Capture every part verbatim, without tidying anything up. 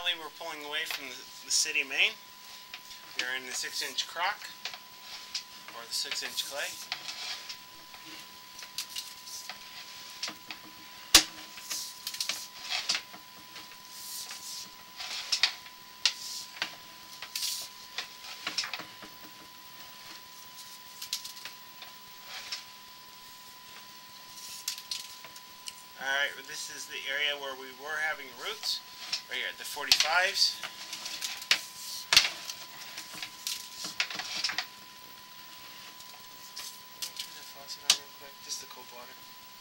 Currently we're pulling away from the, the city main. We are in the six inch crock, or the six inch clay. Alright, this is the area where we were having roots, right here at the forty-fives. Turn that faucet on real quick, just the cold water.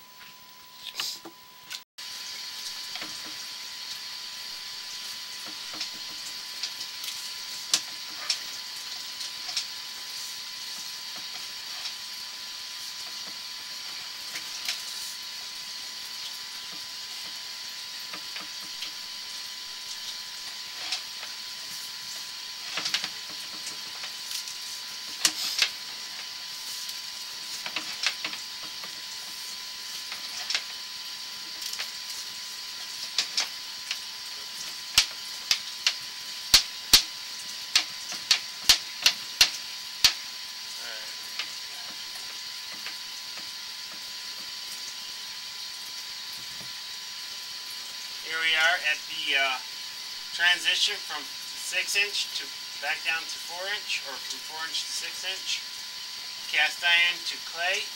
Here we are at the uh, transition from six inch to back down to four inch, or from four inch to six inch. Cast iron to clay.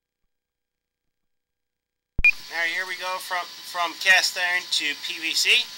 Now here we go from, from cast iron to P V C.